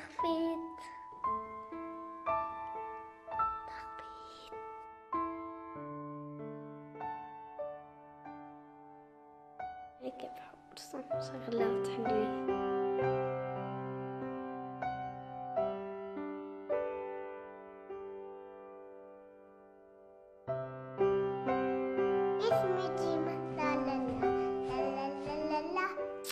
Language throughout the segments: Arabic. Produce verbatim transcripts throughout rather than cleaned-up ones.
تخفيت تخفيت هيك بحب ارسم شغلات حلوة. اسمي جيمة لا لا لا لا لا لا لا.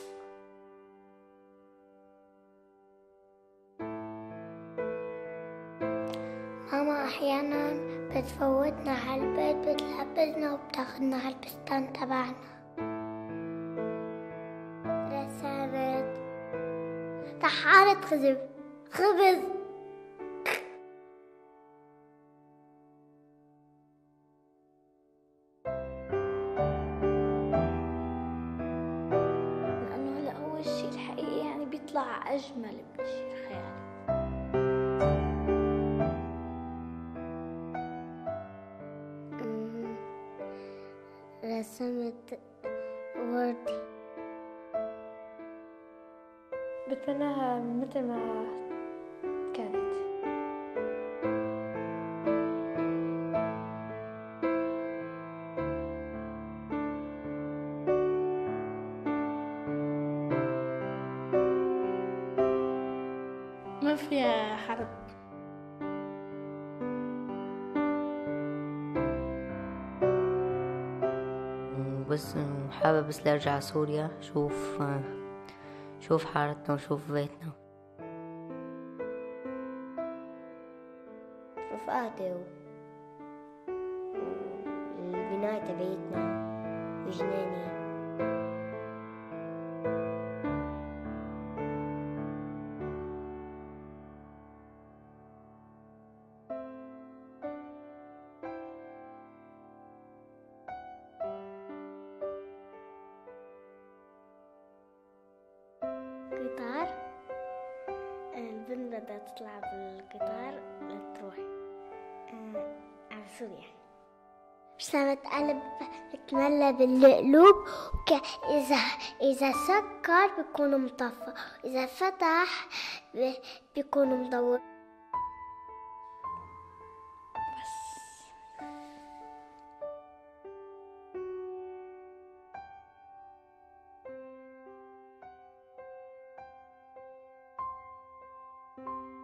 ماما أحيانا بتفوتنا على البيت، بتلبسنا وبتاخدنا على البستان تبعنا. رسمت طحالة خبز خبز لأنه هلا هو الشيء الحقيقي يعني بيطلع أجمل من الشيء الخيالي. رسمت وردي، بتمناها مثل ما كانت. ما فيها حرب. بس حابة بس لأرجع على سوريا، شوف شوف حارتنا وشوف بيتنا. رفقاتي والبناية تبعتنا وجناني. قطار، البنت بدها تطلع بالقطار لتروح على سوريا. رسمت قلب متملى بالقلوب، وك... إذا إذا سكر بيكون مطفى، إذا فتح ب... بيكون مدور. بس